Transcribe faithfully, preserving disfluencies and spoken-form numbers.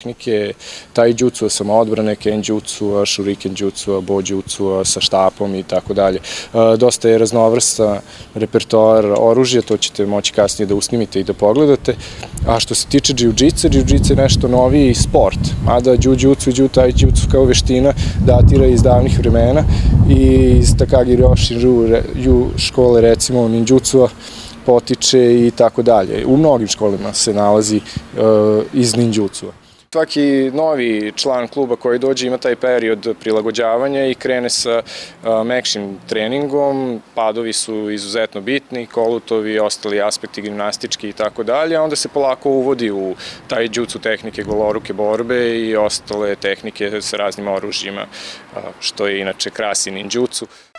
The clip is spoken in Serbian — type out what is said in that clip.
tehnike, Taijutsu, samoodbrane, Kenjutsu, Shuriken jutsu, Bojutsu sa štapom i tako dalje. Dosta je raznovrsta repertoar oružja, to ćete moći kasnije da usnimite i da pogledate. A što se tiče jiu-jitsa, jiu-jitsa je nešto noviji sport, mada jiu-jitsu i jiu-taijutsu kao veština datira iz davnih vremena i iz Takagi Ryu škole, recimo Ninjutsu, potiče i tako dalje. U mnogim školama se nalazi iz ninjutsu. Svaki novi član kluba koji dođe ima taj period prilagođavanja i krene sa mekšim treningom, padovi su izuzetno bitni, kolutovi, ostali aspekti gimnastički i tako dalje, a onda se polako uvodi u taj jutsu tehnike goloruke borbe i ostale tehnike sa raznim oružjima, što je inače krasi ninjutsu.